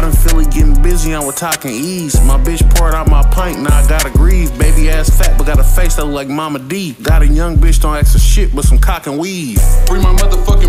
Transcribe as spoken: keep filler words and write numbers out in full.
Out in Philly getting busy, I'm with talking ease. My bitch poured out my pint, now I gotta grieve. Baby ass fat, but got a face that look like Mama D. Got a young bitch, don't ask for shit, but some cock and weave. Free my motherfucking